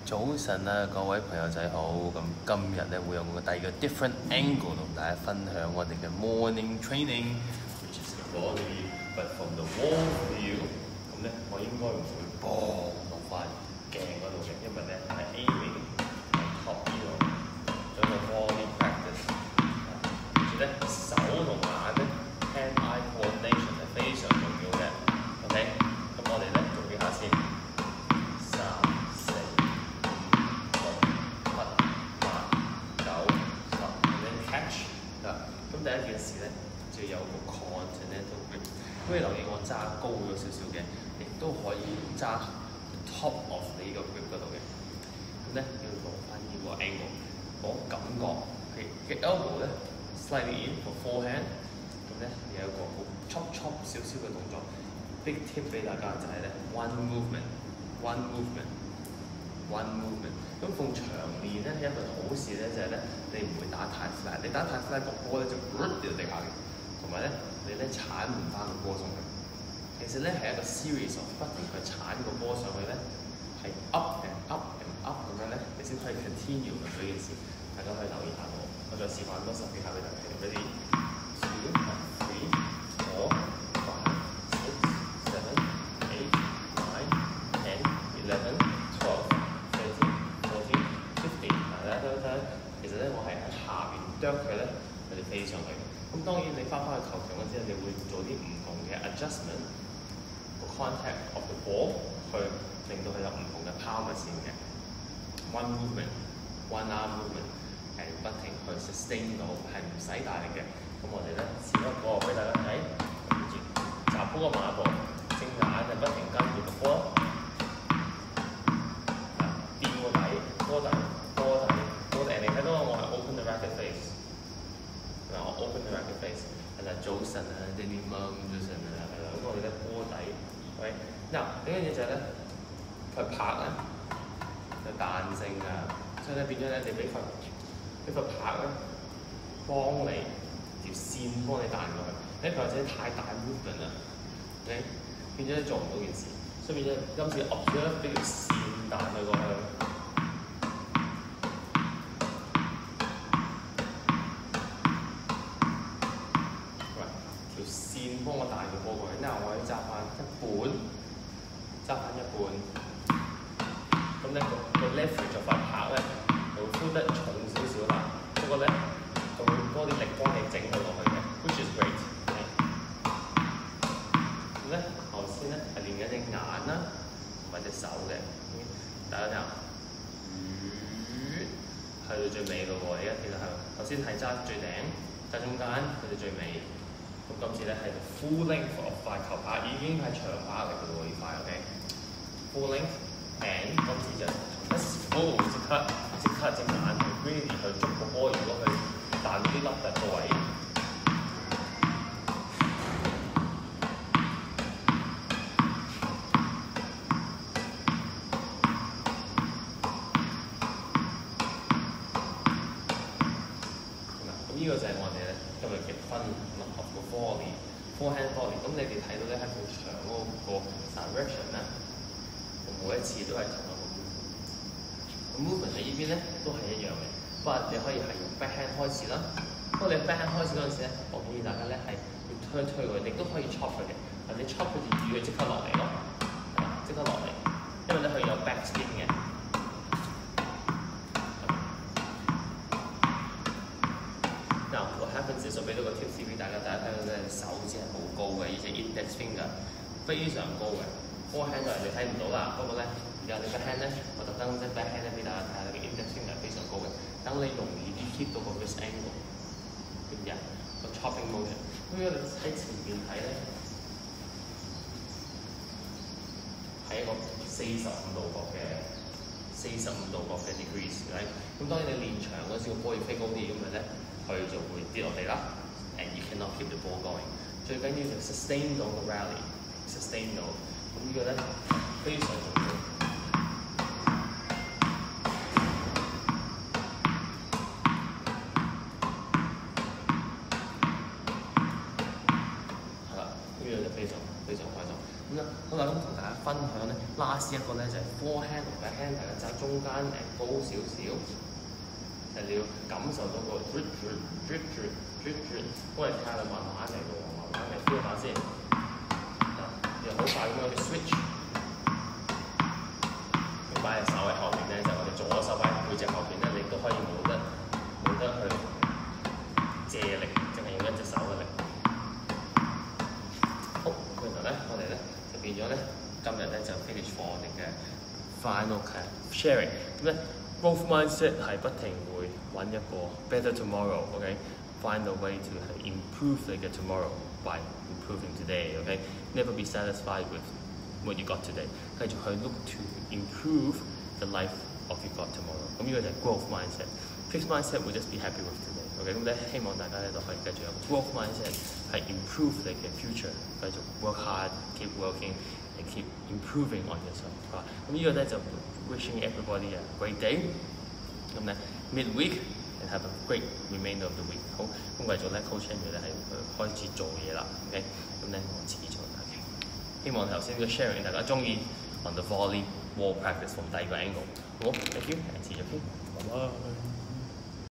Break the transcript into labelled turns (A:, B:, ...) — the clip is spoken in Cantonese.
A: 早晨啊，各位朋友仔好，咁今日咧會用個第二個 different angle 同大家分享我哋嘅 morning training，which is the body，but from the wall view， 咁咧我應該唔會幫落塊鏡嗰度嘅，因為咧係 aiming 喺 top 呢度，做個 body practice， 跟住咧手同眼咧 hand eye coordination 係非常重要嘅 ，OK， 咁我哋咧做幾下先。咁第一件事咧，就有個 continental grip。咁你留意我揸高咗少少嘅，亦都可以揸 top of 你個 grip 嗰度嘅。咁咧要攞翻呢個 angle， 我感覺嘅 elbow 咧 slightly in for forehand。咁咧有一個好 chop 少少嘅動作。Big tip 俾大家就係咧 one movement。咁逢長練咧，一個好事咧就係咧，你唔會打太 flat。你打太 flat 個波咧就掉地下嘅，同埋咧你咧鏟唔翻個波上去。其實咧係一個 series of 不停去鏟個波上去咧，係 up and up 咁樣咧，你先可以 continue 嘅呢件事。大家可以留意下我，我再示範多10幾下俾大家睇。Ready? 2, 3, 4, 5, 6, 7, 8, 9, 10, 11. 其實咧，我係喺下邊啄佢咧，佢哋飛上去嘅。咁當然你翻去球場嗰陣，你會做啲唔同嘅 adjustment， 個 contact of the ball 去令到佢有唔同嘅 power 線嘅。One movement，one arm movement 係不停去 sustain 到，係唔使大力嘅。咁我哋咧試一個俾大家睇，跟住集好個馬步，隻眼就不停跟住個波，掂個底，波底。你睇到我係 open the racket face， 我 open the racket face， 係啦，早晨啊 ，daily mom 早晨啊，係啦，咁我哋咧波底，喂，嗱，呢樣嘢就係咧，佢拍咧有彈性㗎，所以咧變咗咧，你俾塊拍咧幫你條線幫你彈過去，你或者太大 movement 啦，你變咗做唔到件事，所以變咗今次 up 咗俾條線彈佢過去。線幫我彈個波過去，嗱我可以揸翻一半，咁咧個 leverage 就塊拍咧就會 pull 得重少少啦，不過咧就會多啲力幫你整佢落去嘅 ，which is great。咁咧頭先咧係練緊隻眼啦，同埋隻手嘅，大家聽下，去到最尾嘅喎，而家其實係頭先係揸最頂，揸中間，去到最尾。咁今次咧係 full length of 塊球拍，已經係長拍嚟嘅喎，呢塊 OK。full length and 今次就即刻隻眼去 really 去捉個波，如果佢彈啲粒突個位。咁呢個就係我哋咧今日嘅分forehand volley， 咁你哋睇到咧喺埲牆嗰個 direction 咧，每一次都係同一個 movement。咁 movement 喺呢邊咧都係一樣嘅，不過你可以係用 backhand 開始啦。不過你 backhand 開始嗰陣時咧，我建議大家咧係要推佢，你都可以 chop 佢嘅，或者 chop 佢條魚佢即刻落嚟咯，係嘛？即刻落嚟，因為咧佢有 back spin 嘅。就俾到個 tips 俾大家睇到咧手指係好高嘅，而且 index finger 非常高嘅。forehand 就係你睇唔到啦，不過咧而家你 backhand 咧，我特登即 backhand 咧俾大家睇下，你嘅 index finger 非常高嘅，等你容易啲 keep 到個 wrist angle， 知唔知啊？個 chopping motion。咁如果你喺前邊睇咧，係一個45度角嘅 degrees，right？ 咁當然你練長嗰時個波要飛高啲，咁咪咧。佢就會跌落地啦 ，and you cannot keep the ball going。最緊要就 sustain 到個 rally，sustain 到，咁呢個咧非常重要。係啦，呢個就非常開心。咁啦，好啦，咁同大家分享咧，last 一個咧就係 forehand 同 backhand，大家揸中間高少少，就你要感受到個 drip， 幫你睇下你慢慢嚟嘅喎，慢慢嚟 feel 下先，又好快咁樣嘅 switch。你擺隻手喺後邊咧，就我哋左手擺背脊後邊咧，你都可以冇得去借力，淨係用一隻手嘅力。好，然後咧，我哋咧就變咗咧，今日咧就 finish for 我哋嘅 final sharing。咁咧 growth mindset 係不停會揾一個 better tomorrow，OK？Find a way to improve 你嘅 tomorrow by improving today，OK？Never be satisfied with what you got today， 繼續去 look to improve the life of you got tomorrow。咁呢個就係 growth mindset。Fixed mindset will just be happy with today。OK， 咁咧希望大家咧都可以繼續有 growth mindset， 係 improve 你嘅 future， 繼續 work hard，keep working。And keep improving on yourself。咁呢個咧就 wishing everybody a great day。咁咧 midweek and have a great remainder of the week。好，咁繼續咧 coach Henry 咧係開始做嘢啦。OK， 咁咧我遲啲做大嘅。希望頭先嘅 sharing 大家中意 on the volley wall practice from 第二個 angle。好 ，thank you，and see you again。拜拜。